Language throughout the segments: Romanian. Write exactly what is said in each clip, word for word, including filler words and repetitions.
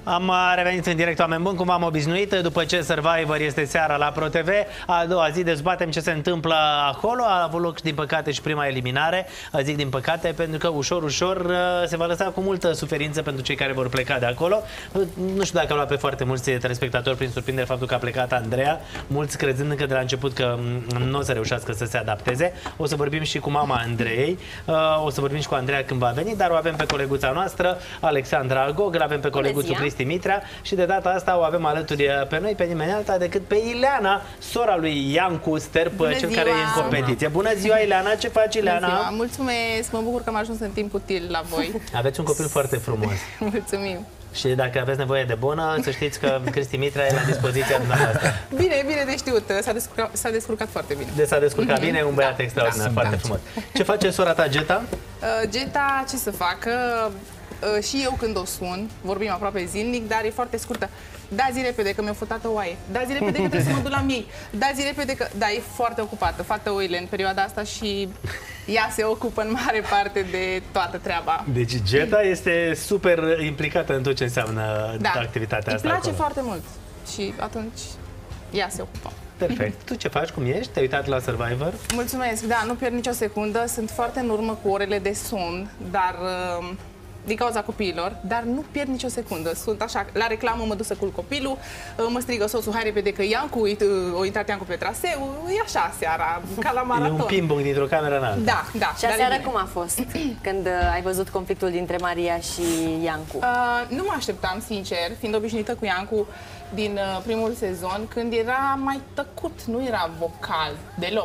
Am revenit în direct, oameni buni, cum am obișnuit. După ce Survivor este seara la ProTV, a doua zi dezbatem ce se întâmplă acolo. A avut loc, din păcate, și prima eliminare. Zic din păcate, pentru că ușor, ușor se va lăsa cu multă suferință pentru cei care vor pleca de acolo. Nu știu dacă a luat pe foarte mulți telespectatori prin surprindere faptul că a plecat Andreea, mulți crezând încă de la început că nu o să reușească să se adapteze. O să vorbim și cu mama Andreei, o să vorbim și cu Andreea când va veni, dar o avem pe coleguța noastră, Alexandra Agog, îl avem pe coleguțul Cristi Mitrea și de data asta o avem alături pe noi, pe nimeni alta decât pe Ileana, sora lui Iancu Sterp, Bună cel ziua. care e în competiție. Bună ziua, Ileana, ce faci, Ileana? Bună ziua. Mulțumesc, mă bucur că am ajuns în timp util la voi. Aveți un copil foarte frumos. Mulțumim. Și dacă aveți nevoie de bună, să știți că Cristi Mitrea e la dispoziția dumneavoastră. Bine, bine de știut, s-a descurcat, s-a descurcat foarte bine. De s-a descurcat mm-hmm. bine, un băiat da, extraordinar, da, foarte frumos. Ce face sora ta, Geta? Uh, Geta, ce să facă? Uh, și eu când o sun, vorbim aproape zilnic, dar e foarte scurtă. Da, zi repede că mi-a futat o oaie. Da, zi repede că trebuie să mă duc la miei. Da, zi repede că... Da, e foarte ocupată, fată oile în perioada asta și ea se ocupă în mare parte de toată treaba. Deci Geta este super implicată în tot ce înseamnă da. activitatea asta. Îi place acolo. foarte mult și atunci ea se ocupă. Perfect. Tu ce faci? Cum ești? Te-ai uitat la Survivor? Mulțumesc. Da, nu pierd nicio secundă. Sunt foarte în urmă cu orele de somn, dar... Uh, din cauza copiilor, dar nu pierd nicio secundă. Sunt așa, la reclamă mă duc să culc copilul, mă strigă soțul, hai repede că Iancu, o intrat Iancu pe traseu, e așa seara, ca la maraton. E un ping-pong dintr-o cameră în alta. Da, da. Și aseară cum a fost când ai văzut conflictul dintre Maria și Iancu? Uh, nu mă așteptam, sincer, fiind obișnuită cu Iancu din uh, primul sezon, când era mai tăcut, nu era vocal deloc.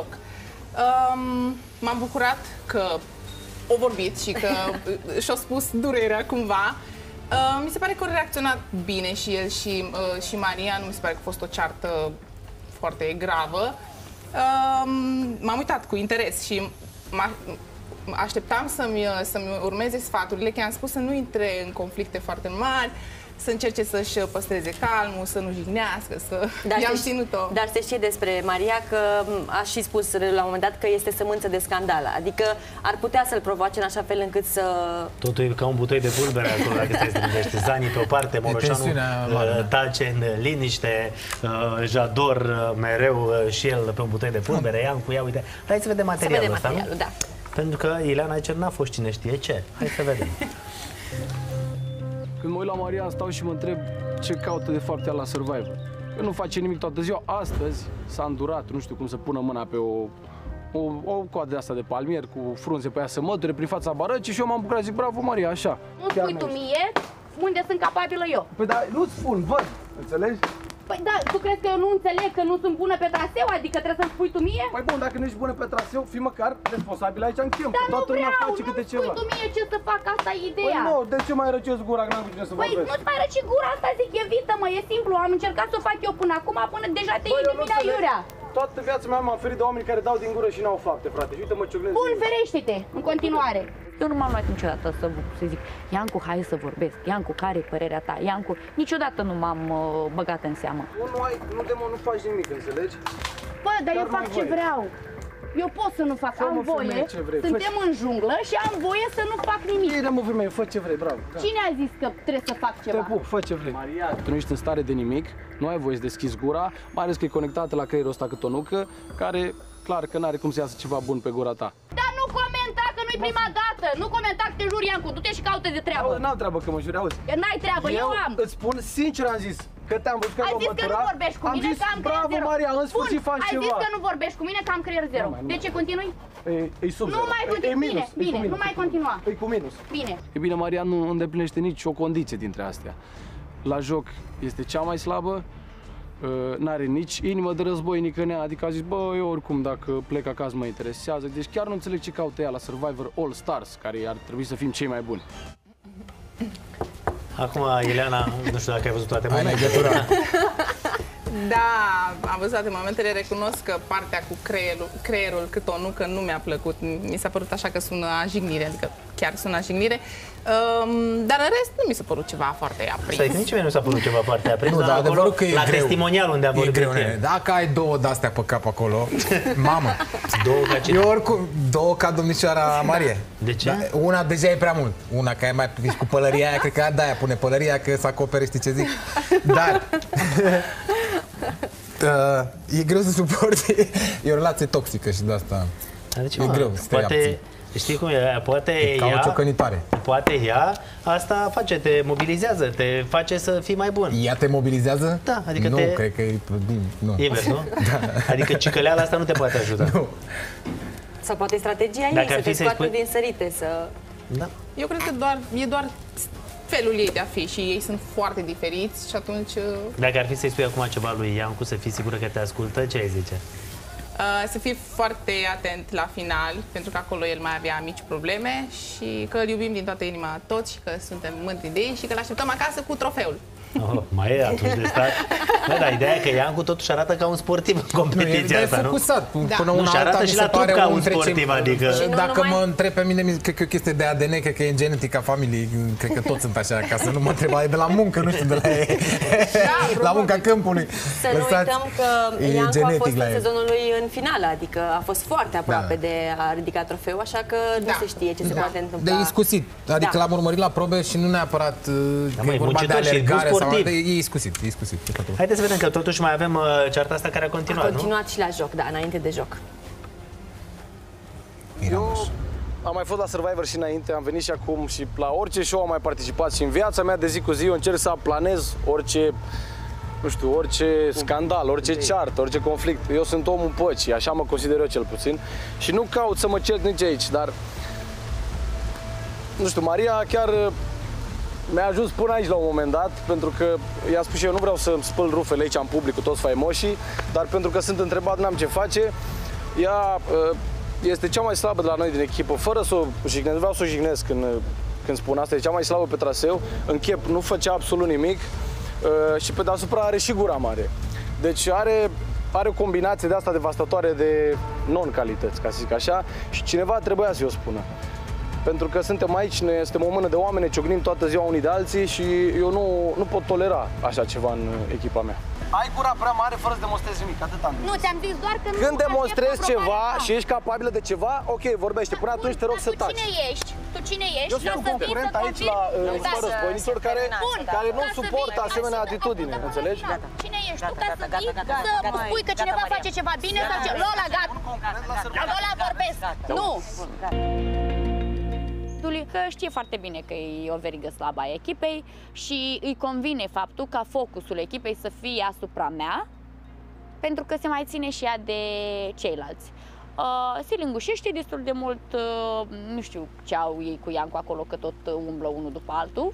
Uh, M-am bucurat că o vorbit și că și-a spus durerea cumva. Uh, mi se pare că a reacționat bine și el și, uh, și Maria, nu mi se pare că a fost o ceartă foarte gravă. Uh, M-am uitat cu interes și așteptam să-mi să-mi urmeze sfaturile, că i-am spus să nu intre în conflicte foarte mari, să încerce să-și păstreze calmul, să nu jignească, să... I-am ținut-o. Dar se știe despre Maria că a și spus la un moment dat că este sămânță de scandal. Adică ar putea să-l provoace în așa fel încât să... Totul e ca un butoi de pulbere acolo, dacă stai să gândești. Zanii pe o parte, Moroșanu tace în liniște, Jador mereu și el pe un butoi de pulbere, Iancu, ia uite. Hai să vedem materialul ăsta, nu? Da. Pentru că Ileana aici n-a fost cine știe ce. Hai să vedem. Când mă uit la Maria, stau și mă întreb ce caută de fapt ea la Survivor. Că nu face nimic toată ziua. Astăzi s-a îndurat, nu știu cum să pună mâna pe o, o, o coadă asta de palmier cu frunze pe ea să măture prin fața barăcii și eu m-am bucurat, zic, bravo Maria, așa. Nu spui tu mie unde sunt capabilă eu. Păi dar nu-ți spun, văd, înțelegi? Păi da, tu crezi că eu nu înțeleg că nu sunt bună pe traseu? Adică trebuie să-mi spui tu mie? Păi bun, dacă nu ești bună pe traseu, fii măcar responsabil aici în câmp. Dar Toată nu vreau, face câte nu ceva. spui tu mie ce să fac, asta e ideea. Păi nu, de ce mai răcesc gura că n-am cu cine să Păi vorbesc? nu-ți mai răci gura, asta zic, evită-mă, e simplu. Am încercat să o fac eu până acum, până deja te iei de mine aiurea. Toată viața mea m-am ferit de oameni care dau din gură și n-au fapte, frate. Și uite, mă ciuglesc. Bun, ferește-te, în continuare. Eu nu m-am luat niciodată să, să zic, Iancu, hai să vorbesc, Iancu, care e părerea ta? Iancu, niciodată nu m-am uh, băgat în seamă. Nu, nu, ai, nu, demo, nu faci nimic, înțelegi? Bă, dar Chiar eu fac ce voie. vreau. Eu pot să nu fac, Fă, am mă, voie, femeie, ce vrei. suntem Fă... în junglă și am voie să nu fac nimic. Bine, mă, femeie, fă ce vrei, bravo. Da. Cine a zis că trebuie să fac ceva? Te pup, fă ce vrei. Maria, tu nu ești în stare de nimic, nu ai voie să deschizi gura, mai ales că e conectată la creierul ăsta cât o nucă, care, clar că n-are cum să iasă ceva bun pe gura ta. Dar nu comenta că nu-i prima dată, nu comenta că te juri, Iancu, du-te și caută de treabă. N-am treabă că mă juri, auzi. Că n-ai treabă, eu, eu am. îți spun, sincer am zis, că te-am văzut că ai am zis că nu vorbești cu mine, zis, că am creier bravo, zero. Maria, în sfârșit faci ai ceva. zis că nu vorbești cu mine, că am creier zero. Nu, nu, de ce continui? E, e sub Nu zero. mai E, continui, e bine, minus, e bine, minus, nu mai continua. E cu minus. Bine. E bine, Maria nu îndeplinește nicio condiție dintre astea. La joc este cea mai slabă, n-are nici inimă de războinic în ea, adică a zis, bă, eu oricum dacă plec acasă mă interesează, deci chiar nu înțeleg ce caută ea la Survivor All Stars, care ar trebui să fim cei mai buni. Acum, Ileana, nu știu dacă ai văzut toate momentele. Da, am văzut toate momentele, recunosc că partea cu creierul, creierul cât o nucă nu mi-a plăcut. Mi s-a părut așa că sună a jignire, adică chiar sună jignire. Um, dar în rest nu mi s-a părut ceva foarte aprins. Stai, nici mie nu s-a părut ceva foarte aprins. Nu, dar adevărul că e la greu. testimonial unde a vorbit E greu, el. nene. Dacă ai două de-astea pe cap acolo, mamă, Două ca cine? eu oricum, două ca domnișoara Marie. De ce? Da, una deja e prea mult. Una că e mai prins cu pălăria aia, cred că de-aia pune pălăria, că să acopere, știi ce zic? Dar uh, e greu să suporti. E o relație toxică și de asta Deci, e mă, greu să te poate, abții. știi cum e? Poate Ca o ea, ciocănitoare. poate ea, asta face, te mobilizează, te face să fii mai bun. Ea te mobilizează? Da, adică nu, te- cred că e... Nu. Invers, nu? Da. Adică cicăleala asta nu te poate ajuta. Nu. Sau poate strategia Dacă ei, ar să fi te să-i scoată spui- din sărite, să... Da. Eu cred că doar, e doar felul ei de a fi și ei sunt foarte diferiți și atunci uh, Dacă ar fi să-i spui acum ceva lui Iancu, să fii sigură că te ascultă, ce ai zice? uh, să fii foarte atent la final, pentru că acolo el mai avea mici probleme și că îl iubim din toată inima toți și că suntem mândri de ei și că îl așteptăm acasă cu trofeul. Oh, mai e atunci de stat. Bă, dar ideea e că Iancu totuși arată ca un sportiv în Nu, competiția e, e asta, nu? focusat. Da. Până Nu, una și alta arată mi și se la trup pare ca un un trece- sportiv, adică... Și nu Dacă numai- mă întreb pe mine, mi- cred că e o chestie de A D N, cred că e în genetica familiei, cred că toți sunt așa, ca să nu mă întreba, e de la muncă, nu știu, de la, la munca câmpului. Să nu Lăsați, uităm că e Iancu a genetic fost la în el. sezonul lui în finală, adică a fost foarte aproape Da. de a ridica trofeul, așa că nu Da. se știe ce se Da. poate întâmpla. De iscusit, adică Da. l-am urmărit la probe și nu neapărat uh, că măi, e vorba de muncitor și e bun alergare sau sportiv. de, e iscusit, e iscusit. e totul. Haideți să vedem că totuși mai avem uh, cearta asta care a A continuat, nu? continuat și la joc, da, înainte de joc. Eu am mai fost la Survivor și înainte, am venit și acum și la orice show am mai participat și în viața mea de zi cu zi eu încerc să aplanez orice, nu știu, orice scandal, orice ceartă, orice conflict. Eu sunt omul păcii, așa mă consider eu cel puțin și nu caut să mă cert nici aici, dar nu știu, Maria chiar mi-a ajuns până aici la un moment dat, pentru că i-am spus și eu nu vreau să spăl rufele aici în public cu toți faimoșii, dar pentru că sunt întrebat, n-am ce face, ea uh, este cea mai slabă de la noi din echipă, fără să o jignesc, vreau să o jignesc când, când spun asta, e cea mai slabă pe traseu, în chep nu făcea absolut nimic uh, și pe deasupra are și gura mare. Deci are, are o combinație de asta devastatoare de non-calități, ca să zic așa, și cineva trebuia să-i o spună. Pentru că suntem aici, ne suntem o mână de oameni, ne ciocnim toată ziua unii de alții și eu nu, nu pot tolera așa ceva în echipa mea. Ai gura prea mare fără să demonstrezi nimic, atât am Nu, ți-am zis doar că nu Când aștept demonstrezi aprobarea ceva ta. și ești capabilă de ceva, ok, vorbește. Până atunci te rog Dar să tu taci. cine ești? Tu cine ești? Eu sunt un să vii concurent să aici confirmi? la uh, Da, fără să- războiniților care, Bun, care nu ca să suportă vii. asemenea Hai să- atitudine, acum, înțelegi? gata. Cine ești tu Gata, ca gata, să gata, vii gata, să gata, spui că gata, cineva Maria. face ceva bine sau ce? Lola, gata. Lola, vorbesc. Nu. Duli că știe foarte bine că e o verigă slabă a echipei și îi convine faptul ca focusul echipei să fie asupra mea, pentru că se mai ține și ea de ceilalți. Uh, se lingușește destul de mult, uh, nu știu ce au ei cu Iancu acolo, că tot uh, umblă unul după altul.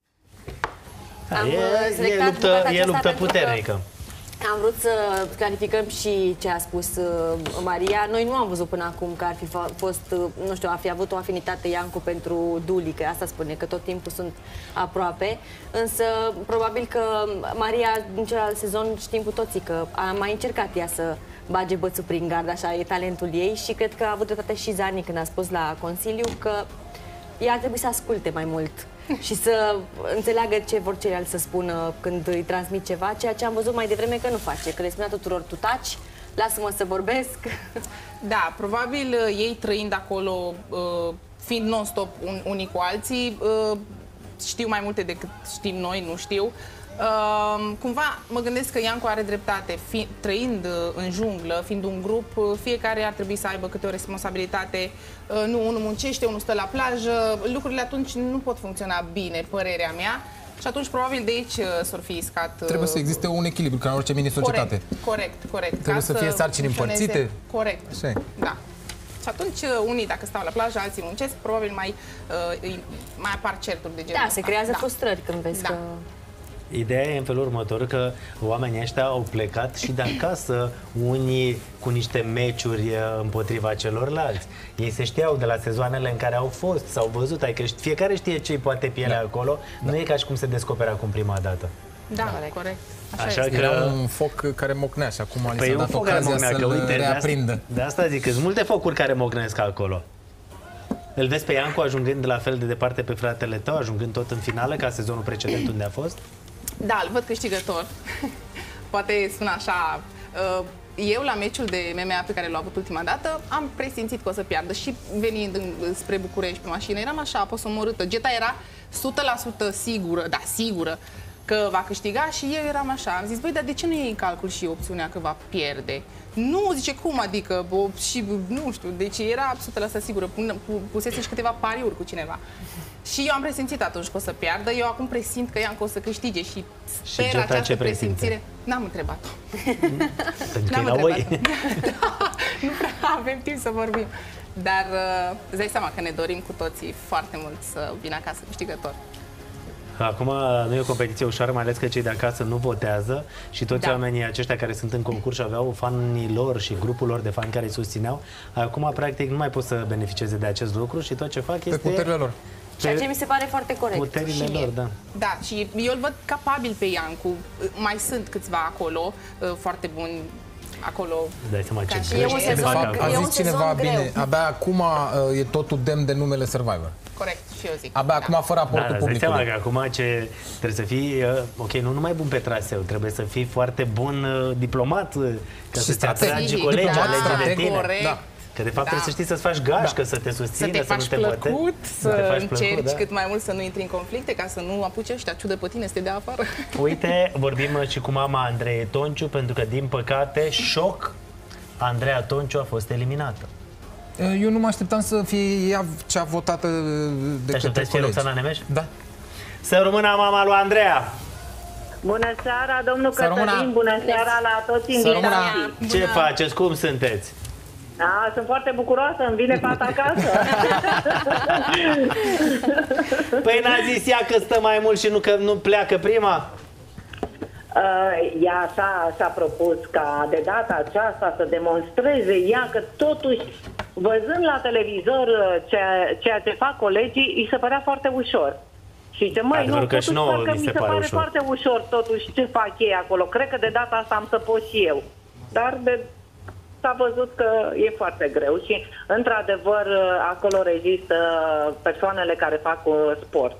Am, uh, E, e selectat luptă, bucata e aceasta luptă pentru că puternică. Am vrut să clarificăm și ce a spus uh, Maria. Noi nu am văzut până acum că ar fi fa- fost, uh, nu știu, ar fi avut o afinitate Iancu pentru Duli, că asta spune, că tot timpul sunt aproape. Însă, probabil că Maria, din celălalt sezon, știm cu toții că a mai încercat ea să bage bățul prin gard, așa e talentul ei și cred că a avut dreptate și Zani când a spus la Consiliu că ea ar trebui să asculte mai mult și să înțeleagă ce vor ceilalți să spună când îi transmit ceva, ceea ce am văzut mai devreme că nu face, că le spunea tuturor tu taci, lasă-mă să vorbesc. Da, probabil uh, ei trăind acolo, uh, fiind non-stop un, unii cu alții, uh, știu mai multe decât știm noi, nu știu. Uh, cumva mă gândesc că Iancu are dreptate, fi, trăind uh, în junglă, fiind un grup, uh, fiecare ar trebui să aibă câte o responsabilitate. Uh, nu, unul muncește, unul stă la plajă, lucrurile atunci nu pot funcționa bine, părerea mea. Și atunci probabil de aici uh, s-or fi iscat... Uh, Trebuie să existe un echilibru, ca în orice mini-societate. Corect, corect, corect. Trebuie Ca să fie sarcini funcționeze împărțite. Corect. Așa e. Da. Și atunci unii dacă stau la plajă, alții muncesc, probabil mai, uh, îi- mai apar certuri de genul Da, ăsta. se creează Da. frustrări când vezi Da. că... Ideea e în felul următor că oamenii ăștia au plecat și de acasă unii cu niște meciuri împotriva celorlalți. Ei se știau de la sezoanele în care au fost, s-au văzut, adică fiecare știe ce-i poate pielea Da. acolo, nu e ca și cum se descoperă acum prima dată. Da, corect. corect. Așa, Așa este. că- Era un foc care mocnea și acum li Păi s-a e un dat foc care ocazia mocnea, că să-l uite, de asta, reaprindă. de asta zic, că sunt multe focuri care mocnesc acolo. Îl vezi pe Iancu ajungând la fel de departe pe fratele tău, ajungând tot în finală ca sezonul precedent unde a fost? Da, îl văd câștigător. Poate sună așa. uh, Eu la meciul de M M A pe care l-a avut ultima dată am presimțit că o să piardă și venind în, spre București pe mașină eram așa posomorâtă. Geta era o sută la sută sigură, da, sigură că va câștiga și eu eram așa. Am zis, băi, dar de ce nu iei în calcul și opțiunea că va pierde? Nu, zice, cum adică? O, și nu știu, deci era o sută la sută sigură. Pusese și câteva pariuri cu cineva. Și eu am presimțit atunci că o să piardă, eu acum presimt că Iancu o să câștige și sper și această presimțire. N-am întrebat-o. Pentru că e la voi. Da, nu prea avem timp să vorbim. Dar uh, îți dai seama că ne dorim cu toții foarte mult să vină acasă câștigător. Acum nu e o competiție ușoară, mai ales că cei de acasă nu votează și toți Da. oamenii aceștia care sunt în concurs aveau fanii lor și grupul lor de fani care îi susțineau. Acum, practic, nu mai pot să beneficieze de acest lucru și tot ce fac Pe este puterile lor. Ceea ce mi se pare foarte corect. puterile Și mie. lor, da. Da, și eu îl văd capabil pe Iancu. Mai sunt câțiva acolo, uh, foarte buni acolo. Dai seama ce Ca și greș eu un se sezon- fac Fapt, acolo. e a un zis cineva sezon bine, greu. abia acum uh, e totul demn de numele Survivor. Corect, și eu zic. Abia Da. acum fără Da, aportul dar îți dai seama publicului. că acum ce trebuie să fii, uh, ok, nu numai bun pe traseu, trebuie să fii foarte bun uh, diplomat, uh, ca Și să-ți strateg. atragi Strategic, colegi da, alege de tine. corect. Da. Că de fapt Da. trebuie să știi să-ți faci gașcă, să te Să susțină, te să nu faci te plăcut, bătezi. să te faci încerci plăcut, da. cât mai mult să nu intri în conflicte, ca să nu apuce ăștia ciudă pe tine să te dea afară. Uite, vorbim și cu mama Andrei Tonciu, pentru că, din păcate, șoc, Andreea Tonciu a fost eliminată. Eu nu mă așteptam să fie ea cea votată de Te așteptai către să fie colegi. Roxana Nemeș? Da. Să rămână mama lui Andreea! Bună seara, domnul Să rămână. Cătălin, bună seara la toți Să rămână. invitații. Ce faceți? Cum sunteți? Da, sunt foarte bucuroasă, îmi vine fata acasă. Păi n-a zis ea că stă mai mult și nu că nu pleacă prima? Uh, ea s-a, s-a propus ca de data aceasta să demonstreze ea că totuși, văzând la televizor uh, ceea, ceea ce fac colegii, îi se părea foarte ușor. Și zice, măi, nu, Adevărul că și totuși nouă parcă mi mi se se pare pare ușor. foarte ușor totuși ce fac ei acolo. Cred că de data asta am să pot și eu. Dar de s-a văzut că e foarte greu și, într-adevăr, acolo rezistă persoanele care fac uh, sport.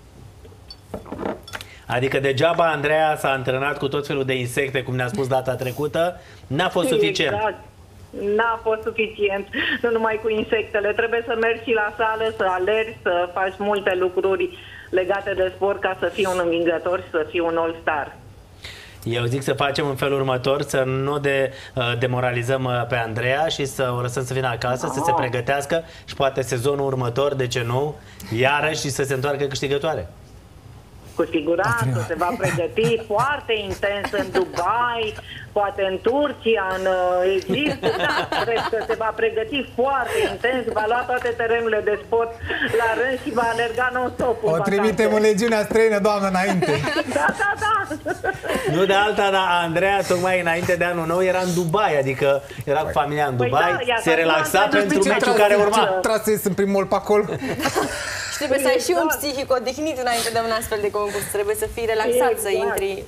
Adică degeaba Andreea s-a antrenat cu tot felul de insecte, cum ne-a spus data trecută, n-a fost suficient. Exact. N-a fost suficient, nu numai cu insectele. Trebuie să mergi și la sală, să alergi, să faci multe lucruri legate de sport ca să fii un învingător și să fii un all-star. Eu zic să facem în felul următor, să nu de, uh, demoralizăm uh, pe Andreea și să o lăsăm să vină acasă, să se pregătească și poate sezonul următor, de ce nu, iarăși și să se întoarcă câștigătoare. Cu siguranță se va pregăti foarte intens în Dubai, poate în Turcia, în uh, Egipt. Da, cred că se va pregăti foarte intens, va lua toate terenurile de sport la rând și va alerga non-stop. O trimitem în legiunea străină, doamnă, înainte. Da, da, da. Nu de alta, dar Andreea, tocmai înainte de anul nou, era în Dubai, adică era cu familia în Păi Dubai, da, ea se s-a relaxa luat pentru pentru meciul ce care trase- urma. Trase sunt prin mall pe acolo. Și trebuie să ai și un Exact. psihic odihnit înainte de un astfel de concurs. Trebuie să fii relaxat, să Exact. intri.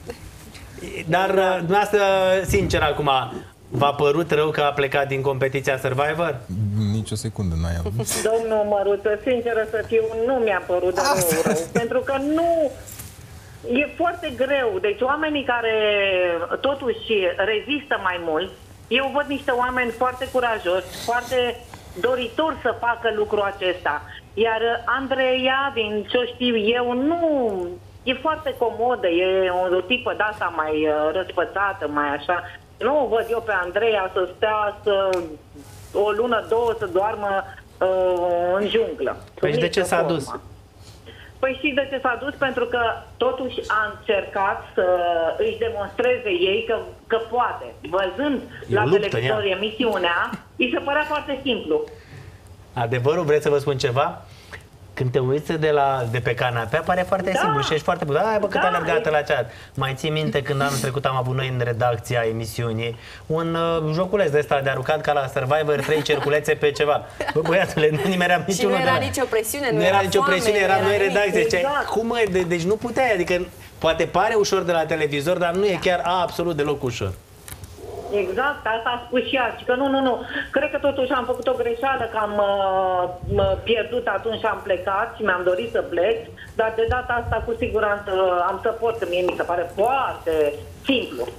Dar, uh, dumneavoastră, sincer acum, v-a părut rău că a plecat din competiția Survivor? Nici o secundă n-ai avut. Domnul Măruță, sinceră să fiu, nu mi-a părut de Asta- rău, pentru că nu... E foarte greu. Deci oamenii care totuși rezistă mai mult, eu văd niște oameni foarte curajoși, foarte doritori să facă lucrul acesta. Iar Andreea, din ce știu eu, nu... E foarte comodă, e o, o tipă de-asta mai uh, răspățată, mai așa. Nu o văd eu pe Andreea să stea să, o lună, două, să doarmă uh, în junglă. Păi și de ce s-a dus? Păi și de ce s-a dus? Pentru că totuși a încercat să își demonstreze ei că, că poate. Văzând E o la luptă, televizor ea. emisiunea, îi se părea foarte simplu. Adevărul, vreți să vă spun ceva? Când te uiți de, la, de pe canapea, pare foarte Da. simplu și ești foarte bun. Ai, bă, cât Da, a alergat la chat. Mai ții minte când anul trecut am avut noi în redacția emisiunii un uh, joculeț de ăsta de aruncat ca la Survivor, trei cerculețe pe ceva. Bă, băiatule, nu nimeream Și nu niciunul de era la... nicio presiune, Nu era nicio foame, presiune, nu eram era noi nimic. redacție. Ziceai, Exact. cum mă, de, deci nu puteai, adică poate pare ușor de la televizor, dar nu e chiar absolut deloc ușor. Exact, asta a spus și ea. Și că nu, nu, nu. Cred că totuși am făcut o greșeală, că am uh, pierdut atunci și am plecat și mi-am dorit să plec, dar de data asta cu siguranță am să pot, că mie mi se pare foarte simplu.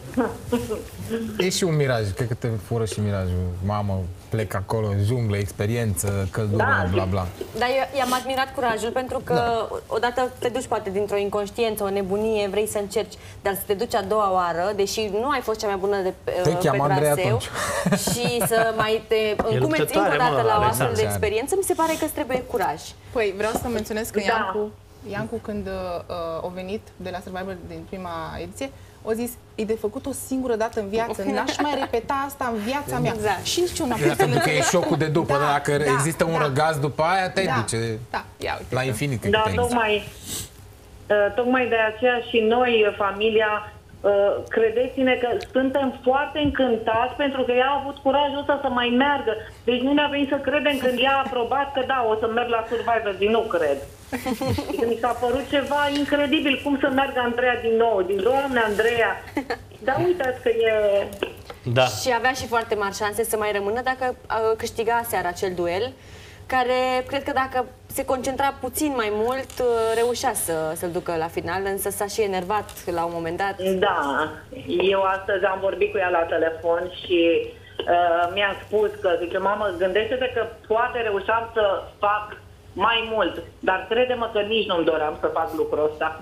E și un miraj, cred că te fură și mirajul. Mamă, plec acolo, junglă, experiență, căldură, Da, bla bla. Dar eu i-am admirat curajul pentru că da. odată te duci poate dintr-o inconștiență, o nebunie, vrei să încerci, dar să te duci a doua oară, deși nu ai fost cea mai bună de pe, Te pe cheamă Andrei traseu atunci. și să mai te încumeți încă o luptătoare, dată mă, la o Alexandra. astfel de experiență, mi se pare că îți trebuie curaj. Păi, vreau să menționez că Da. Iancu, Iancu când uh, a venit de la Survivor din prima ediție, a zis, e de făcut o singură dată în viață, n-aș mai repeta asta în viața mea. Exact. Și nici eu n-am Da, pentru că e șocul de după, Da, dar dacă da, există un da. răgaz după aia, te Da, duce da, ia uite la că- infinit. cred Da, că te tocmai, uh, tocmai de aceea și noi, uh, familia, uh, credeți-ne că suntem foarte încântați pentru că ea a avut curajul ăsta să mai meargă. Deci nu ne-a venit să credem când ea a aprobat că da, o să merg la Survivor, zi, nu cred. Adică mi s-a părut ceva incredibil, cum să meargă Andreea din nou, din Doamne Andreea. Dar uitați că e... Da. Și avea și foarte mari șanse să mai rămână dacă uh, câștiga seara acel duel, care cred că dacă se concentra puțin mai mult, uh, reușea să, să-l ducă la final, însă s-a și enervat la un moment dat. Da, eu astăzi am vorbit cu ea la telefon și uh, mi-a spus că, zice, mamă, gândește-te că poate reușeam să fac mai mult, dar crede-mă că nici nu-mi doream să fac lucrul ăsta.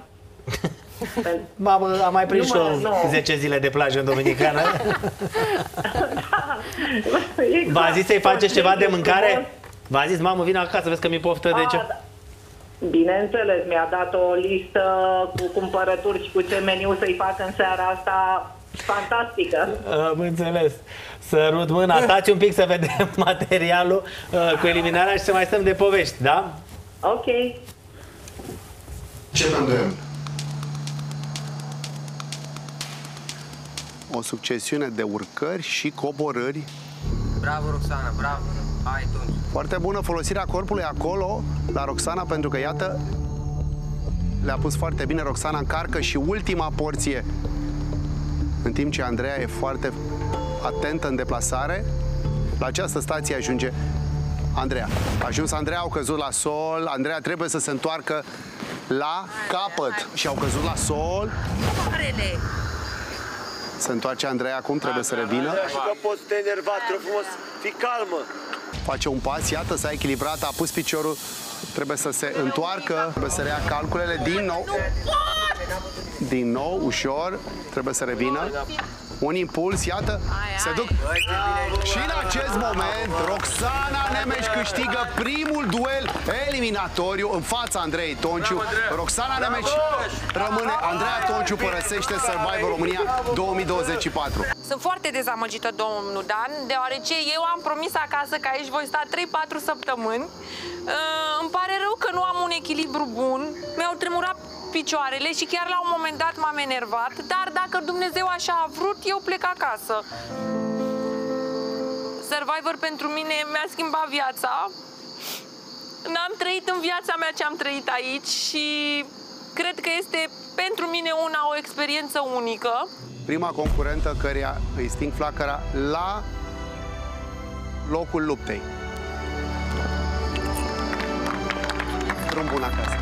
Mamă, am mai prins și Nu, mă, eu nu. zece zile de plajă în Dominicană. Da, exact. V-a zis să-i faceți ceva de mâncare? V-a zis, mamă, vin acasă, vezi că mi-e poftă de ce... A, da. Bineînțeles, mi-a dat o listă cu cumpărături și cu ce meniu să-i fac în seara asta fantastică. Am înțeles. Sărut mâna. Stați un pic să vedem materialul uh, cu eliminarea și să mai stăm de povești, da? Ok. Începem de o succesiune de urcări și coborâri. Bravo, Roxana, bravo. Hai, tu. Foarte bună folosirea corpului acolo la Roxana, pentru că, iată, le-a pus foarte bine. Roxana încarcă și ultima porție, în timp ce Andreea e foarte atentă în deplasare. La această stație ajunge Andreea. A ajuns Andreea, au căzut la sol. Andreea trebuie să se întoarcă la capăt și au căzut la sol. Se întoarce Andreea acum, trebuie să revină. Și că poți să te enerva, trebuie frumos, fii calmă. Face un pas, iată, s-a echilibrat, a pus piciorul, trebuie să se întoarcă, trebuie să reia calculele, din nou. Din nou, ușor, trebuie să revină. Un impuls, iată, se duc. Și în acest moment, Roxana Nemes câștigă primul duel eliminatoriu în fața Andrei Tonciu. Roxana Nemes rămâne, Andreea Tonciu părăsește Survivor România două mii douăzeci și patru. Sunt foarte dezamăgită, domnul Dan, deoarece eu am promis acasă că aici voi sta trei patru săptămâni. Uh, îmi pare rău că nu am un echilibru bun, mi-au tremurat picioarele și chiar la un moment dat m-am enervat, dar dacă Dumnezeu așa a vrut, eu plec acasă. Survivor pentru mine mi-a schimbat viața. N-am trăit în viața mea ce am trăit aici și cred că este pentru mine una o experiență unică. Prima concurentă căreia îi sting flacăra la locul luptei. Drum bun acasă.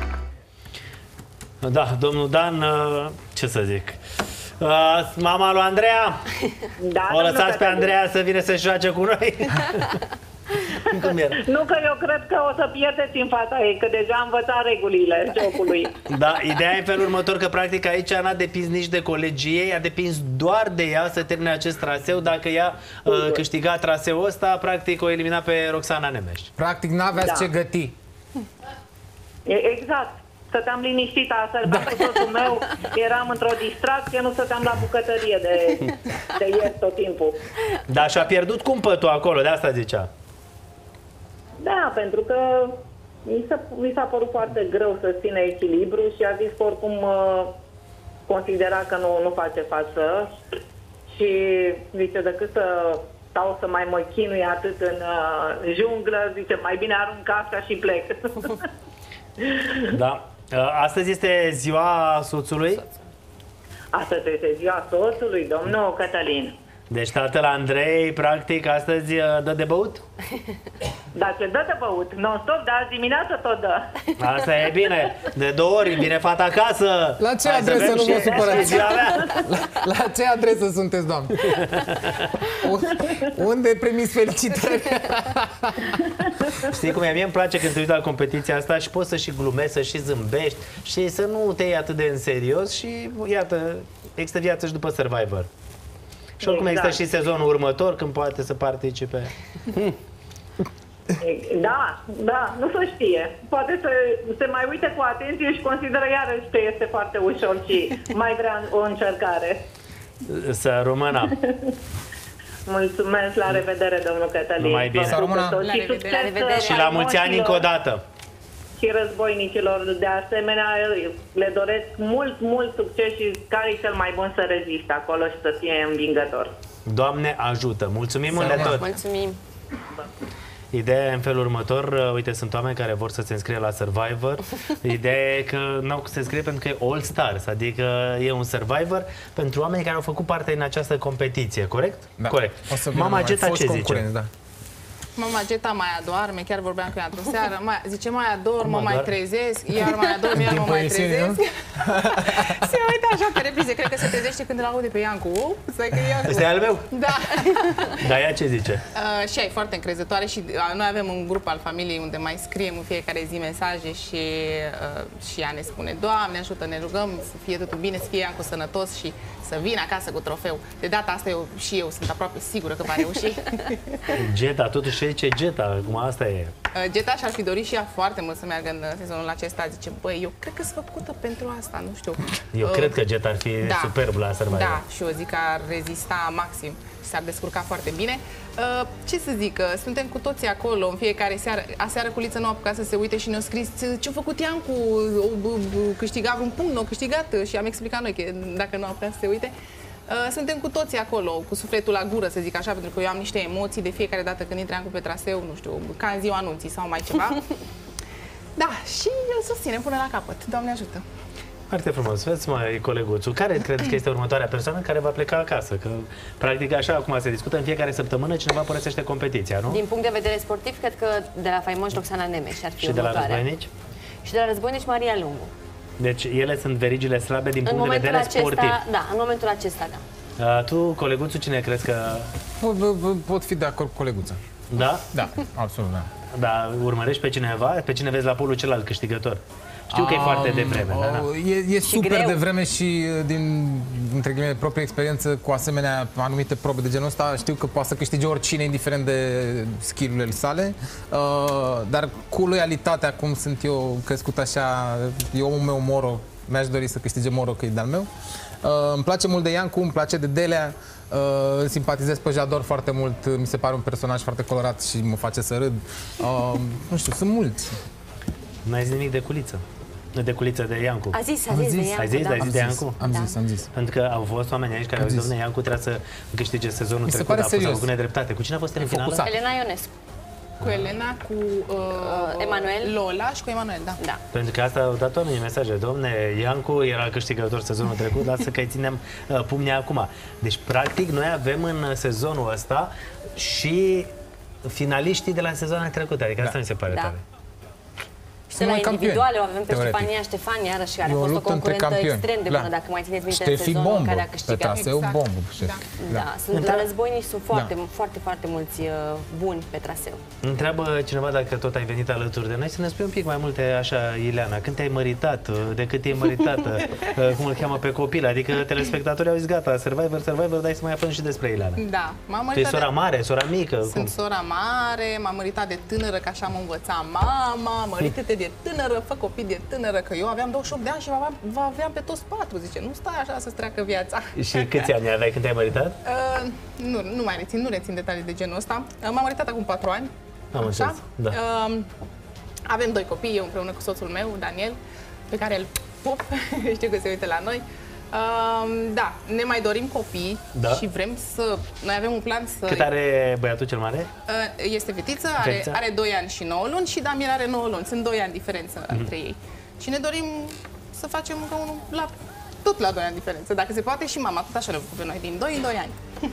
Da, domnul Dan, ce să zic, mama lui Andreea, Da, o lăsați pe Cătălin. Andreea să vină să joace cu noi? Cum era? Nu că eu cred că o să pierdeți în fața ei, că deja am învățat regulile jocului. Da, ideea e în felul următor, că practic aici n-a depins nici de colegii ei, a depins doar de ea să termine acest traseu. Dacă ea uh, câștiga traseul ăsta, practic o elimina pe Roxana Nemes. Practic n-aveați Da. ce găti. E, exact. Stăteam liniștită acasă, da. Cu soțul meu, eram într-o distracție, nu stăteam la bucătărie de, de ieri tot timpul. Da, și-a pierdut cumpătul acolo, de asta zicea. Da, pentru că mi s-a, mi s-a părut foarte greu să țină echilibru și a zis că oricum uh, considera că nu, nu face față și zice, decât să stau să mai mă chinui atât în uh, junglă, zice, mai bine arunc asta și plec. Da. Astăzi este ziua soțului? Astăzi este ziua soțului, domnul Cătălin. Deci tatăl Andrei, practic, astăzi dă de băut? Dacă dă de băut, non-stop, de azi dimineață tot dă. Asta e bine. De două ori vine fata acasă. La ce Hai adresă, nu vă supărați? La, la ce adresă sunteți, doamne? Unde primiți felicitări? Știi cum e? Mie îmi place când te uiți la competiția asta și poți să și glumești, să și zâmbești și să nu te iei atât de în serios și iată, există viață și după Survivor. Și oricum exact. Există și sezonul următor când poate să participe. Da, da, nu se știe. Poate să se mai uite cu atenție și consideră iarăși că este foarte ușor și mai vrea o încercare. Să rămână. Mulțumesc, la revedere, domnul Cătălin. Numai bine. Să rămână. la revedere. La revedere. Și la mulți ani încă o dată. Și războinicilor, de asemenea, le doresc mult, mult succes și care e cel mai bun să reziste acolo și să fie învingător. Doamne ajută! Mulțumim mult de tot! Mulțumim! Ideea e în felul următor, uite, sunt oameni care vor să se înscrie la Survivor. Ideea e că n-au să se înscrie pentru că e All Stars, adică e un Survivor pentru oameni care au făcut parte din această competiție, corect? Da. Corect. Mama Geta ce zice? Da. Mama Geta mai adorme, chiar vorbeam cu ea într-o seară, mai, zice mai adorm, mă mai trezesc, iar mai adorm, iar mă mai trezesc. Se uită așa pe reprize, cred că se trezește când îl aude pe Iancu. Oh, stai că Iancu. Ăsta e al meu? Da. Dar ea ce zice? Uh, și ea e foarte încrezătoare și uh, noi avem un grup al familiei unde mai scriem în fiecare zi mesaje și, uh, și ea ne spune, Doamne ajută, ne rugăm să fie totul bine, să fie Iancu sănătos și să vină acasă cu trofeu. De data asta eu și eu sunt aproape sigură că va reuși. Geta, totuși ce Geta, acum asta e. Geta și-ar fi dorit și ea foarte mult să meargă în sezonul acesta. Zice, băi, eu cred că sunt făcută pentru asta, nu știu. Eu uh, cred că Geta ar fi da, superb la Survivor. Da, și eu zic că ar rezista maxim și s-ar descurca foarte bine. Uh, ce să zic, uh, suntem cu toții acolo în fiecare seară. Aseară Culiță nu a apucat să se uite și ne-a scris ce-a făcut Iancu, câștiga vreun punct, nu a câștigat și am explicat noi că dacă nu a apucat să se uite. Uh, suntem cu toții acolo, cu sufletul la gură, să zic așa, pentru că eu am niște emoții de fiecare dată când intrăm pe traseu, nu știu, ca în ziua anunții sau mai ceva. Da, și îl susținem până la capăt. Doamne ajută! Foarte frumos. Vezi, mă, coleguțul, care credeți că este următoarea persoană care va pleca acasă? Că, practic, așa acum se discută, în fiecare săptămână cineva părăsește competiția, nu? Din punct de vedere sportiv, cred că de la faimoși Roxana Nemes ar fi și următoarea. Și de la războinici? Și de la războinici Maria Lungu. Deci ele sunt verigile slabe din în punct de vedere acesta, sportiv. Da, în momentul acesta, da. Uh, tu, coleguțul, cine crezi că... Pot fi de acord cu coleguța. Da? Da, absolut, da. Da, urmărești pe cineva? Pe cine vezi la polul celălalt câștigător? Știu că e foarte devreme, um, da, da. E, e super devreme și din, între ghilimele, proprie experiență cu asemenea anumite probe de genul ăsta, știu că poate să câștige oricine, indiferent de skill-urile sale, uh, dar cu loialitatea, cum sunt eu crescut așa, e omul meu Moro, mi-aș dori să câștige Moro, că e de-al meu. Uh, îmi place mult de Iancu, îmi place de Delea, uh, îl simpatizez pe Jador foarte mult, mi se pare un personaj foarte colorat și mă face să râd. Uh, nu știu, sunt mulți. N-ai zis nimic de Culiță? De Culiță de Iancu. A zis, a zis, zis de Iancu. Ai zis, da. ai zis de Iancu? Am zis, am zis. Pentru că au fost oameni aici care au zis, dom'le, Iancu trebuia să câștige sezonul mi se trecut, pare a fost serios. cu nedreptate. Cu cine a fost în finală? Elena Ionescu. Cu Elena, cu uh, Emanuel, Lola și cu Emanuel, da. da. Pentru că asta au dat oamenii mesaje. Domne, Iancu era câștigător sezonul trecut, lasă că îi ținem uh, pumnii acum. Deci, practic, noi avem în sezonul ăsta și finaliștii de la sezonul trecut. Adică da. Asta mi se pare da. tare. Și de la individuale o avem pe Ștefania Ștefani, iarăși, care a fost o concurentă extrem de bună, dacă mai țineți minte în sezonul care a câștigat. Pe traseu, bombă. Da, sunt la războinici, sunt foarte, foarte, foarte mulți buni pe traseu. Întreabă cineva dacă tot ai venit alături de noi, să ne spui un pic mai multe, așa, Ileana, când te-ai măritat, de cât e măritată, cum îl cheamă pe copil, adică telespectatorii au zis, gata, Survivor, Survivor, dai să mai aflăm și despre Ileana. Da, m-am măritat. Tu e sora mare, sora mică? Sunt sora mare, m-am măritat de tânără, că așa mă învăța mama, mărită-te de tânără, fă copii de tânără, că eu aveam douăzeci și opt de ani și vă aveam pe toți patru, zice, nu stai așa să-ți treacă viața. Și câți ani aveai când te-ai măritat? Uh, nu, nu mai rețin, nu rețin detalii de genul ăsta. Uh, m-am măritat acum patru ani. Am înțeles, da. Uh, avem doi copii, eu împreună cu soțul meu, Daniel, pe care îl pup, știu că se uită la noi. Uh, da, ne mai dorim copii da. și vrem să... Noi avem un plan să... Cât are băiatul cel mare? Uh, este fetiță, are, are doi ani și nouă luni și Damir are nouă luni. Sunt doi ani diferență mm-hmm. între ei. Și ne dorim să facem încă unul la, tot la doi ani diferență. Dacă se poate și mama, tot așa le-a făcut pe noi, din doi în doi ani.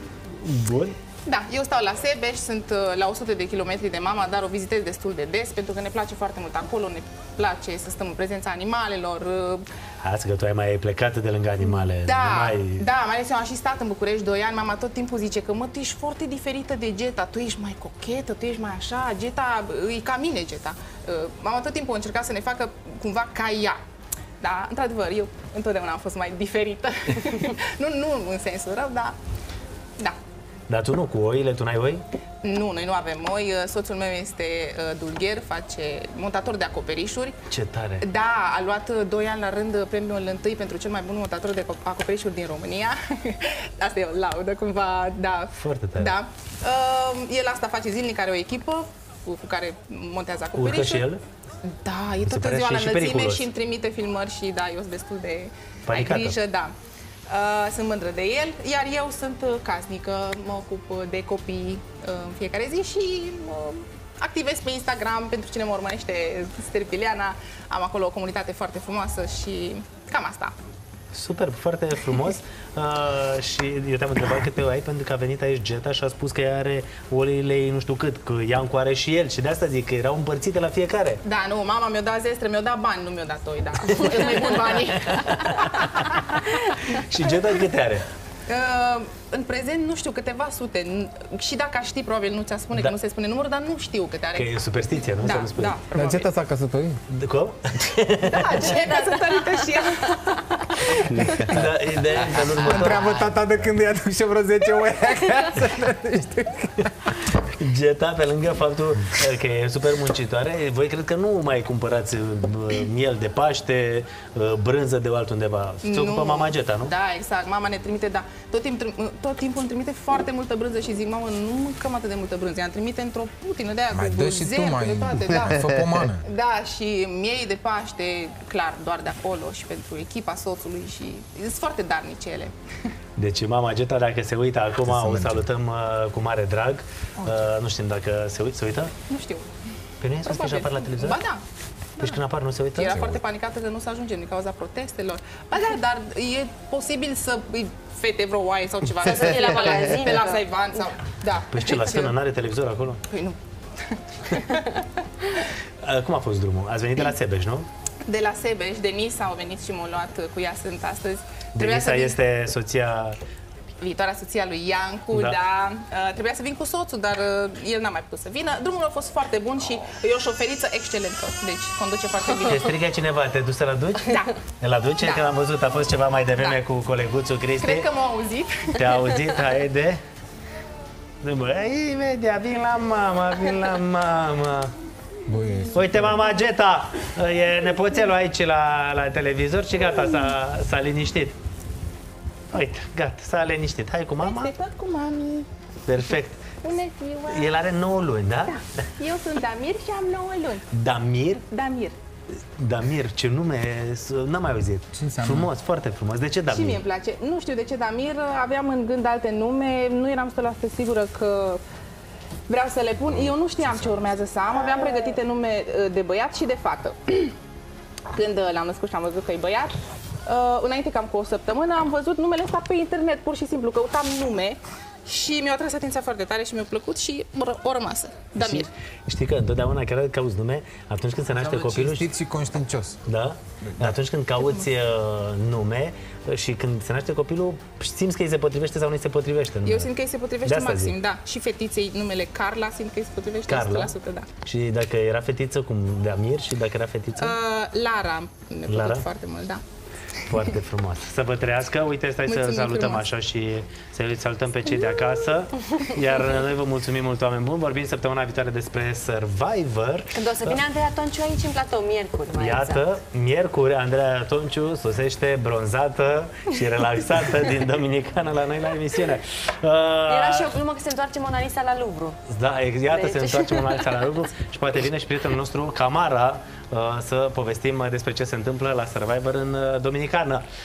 Bun. Da, eu stau la Sebeș, sunt uh, la o sută de kilometri de mama, dar o vizitez destul de des, pentru că ne place foarte mult acolo, ne place să stăm în prezența animalelor. Uh, Asta că tu ai mai plecat de lângă animale. Da, nu mai... da, mai ales eu am și stat în București doi ani, mama tot timpul zice că mă, tu ești foarte diferită de Geta, tu ești mai cochetă, tu ești mai așa, Geta, e ca mine Geta. Uh, mama tot timpul a încercat să ne facă cumva ca ea. Da, într-adevăr, eu întotdeauna am fost mai diferită. nu, nu în sensul rău, dar da. Dar tu nu, cu oile, tu n-ai oi? Nu, noi nu avem oi. Soțul meu este uh, dulgher, face montator de acoperișuri. Ce tare! Da, a luat uh, doi ani la rând premiul întâi pentru cel mai bun montator de acoperișuri din România. Asta e o laudă, cumva, da. Foarte tare. Da. Uh, el asta face zilnic, are o echipă cu, cu care montează acoperișuri. Urcă și el? Da, e toată ziua la înălțime și îmi trimite filmări și da, eu sunt destul de panicată. Ai grijă, da. Uh, sunt mândră de el, iar eu sunt uh, casnică, mă ocup de copii uh, în fiecare zi și uh, activez pe Instagram, pentru cine mă urmărește, Sterpiliana, am acolo o comunitate foarte frumoasă și cam asta. Super, foarte frumos. Uh, și eu te-am întrebat câte oi ai, pentru că a venit aici Geta și a spus că ea are oile nu știu cât, că Iancu are și el și de asta zic că erau împărțite la fiecare. Da, nu, mama mi-a dat zestre, mi-a dat bani, nu mi-a dat oi, da. Mai bun banii. Și Geta câte are? Uh, în prezent, nu știu, câteva sute. Și dacă aș ști, probabil nu ți-a spune, da. Că nu se spune numărul, dar nu știu câte are. Că e superstiție, nu? Da, Să nu spui. da, Dar Geta s-a căsătorit? De cum? Da, Geta s-a căsătorită și ea. Da, ideea e în următor. Întreabă tata de când îi aduce vreo zece oi acasă. Geta, pe lângă faptul că e super muncitoare, voi cred că nu mai cumpărați miel de Paște, brânză de altundeva. Se ocupă mama Geta, nu? Da, exact. Mama ne trimite, da. Tot, timp, tot timpul îmi trimite foarte multă brânză și zic, mamă, nu mâncăm atât de multă brânză. Ea îmi trimite într-o putină de aia mai cu dă și tu, mai de toate, da. fă pomană. Da, și miei de Paște, clar, doar de acolo și pentru echipa soțului și sunt foarte darnice ele. Deci mama Geta, dacă se uită acum, o salutăm uh, cu mare drag. Uh, nu știm dacă se uită. Se uită? Nu știu. Pe nu i-ai spus că ești apar la televizor? Ba da. Deci când apar nu se uită? Era se foarte uită. panicată că nu să ajungem din cauza protestelor. Ba da, dar e posibil să îi fete vreo oaie sau ceva. Să fie la magazin. Pe la Saivan sau... Da. Păi ce, la scenă n-are televizor acolo? Păi nu. Cum a fost drumul? Ați venit de la Sebeș, nu? De la Sebeș, Denisa au venit și m-au luat, cu ea sunt astăzi. Denisa este soția... Viitoarea soția lui Iancu, da. da. Uh, trebuia să vin cu soțul, dar uh, el n-a mai putut să vină. Drumul a fost foarte bun și e o șoferiță excelentă, deci conduce foarte bine. Te strigă cineva, te duci să-l aduci? Da. Îl aduce? Da. Că l-am văzut, a fost ceva mai devreme da. cu coleguțul Cristi. Cred că m-a auzit. Te-a auzit, haide. Băi, imediat, vin la mama, vin la mama. Băi, uite, mama Geta, e nepoțelul aici la, la televizor și gata, s-a liniștit. Uite, gata, s-a liniștit. Hai cu mama. Este tot cu mami. Perfect. Bună ziua. El are nouă luni, da? Da. Eu sunt Damir și am nouă luni. Damir? Damir. Damir, ce nume, n-am mai auzit. Frumos, foarte frumos. De ce Damir? Și mie îmi place. Nu știu de ce Damir, aveam în gând alte nume, nu eram o sută la sută sigură că vreau să le pun. Eu nu știam ce urmează să am, aveam pregătite nume de băiat și de fată. Când l-am născut și am văzut că e băiat, Uh, înainte cam cu o săptămână am văzut numele ăsta pe internet, pur și simplu, căutam nume și mi-a atras atenția foarte tare și mi-a plăcut și o rămasă. Damir. Și, știi că întotdeauna chiar cauți nume atunci când se naște copilul. Cinstit și conștiincios. Da? Da. Atunci când cauți uh, nume și când se naște copilul, simți că îi se potrivește sau nu îi se potrivește numele. Eu simt că îi se potrivește maxim, zic. Da. Și fetiței numele Carla simt că îi se potrivește Carla? o sută la sută, da. Și dacă era fetiță, cum Damir, și dacă era fetiță? Uh, Lara, mi-a plăcut Lara? foarte mult, da. Foarte frumos. Să vă trăiască. Uite, stai mulțumim să salutăm frumos. Așa și să salutăm pe cei de acasă. Iar noi vă mulțumim mult, oameni buni. Vorbim săptămâna viitoare despre Survivor. Când o să vină Andreea Tonciu aici în platou, miercuri. Mai Iată, exact. Miercuri, Andreea Tonciu sosește bronzată și relaxată din Dominicana la noi la emisiune. Uh, Era și o glumă că se întoarce Mona Lisa la Louvre. Da, iată, deci. se întoarce Mona Lisa la Louvre și poate vine și prietenul nostru, Camara, să povestim despre ce se întâmplă la Survivor în Dominicană.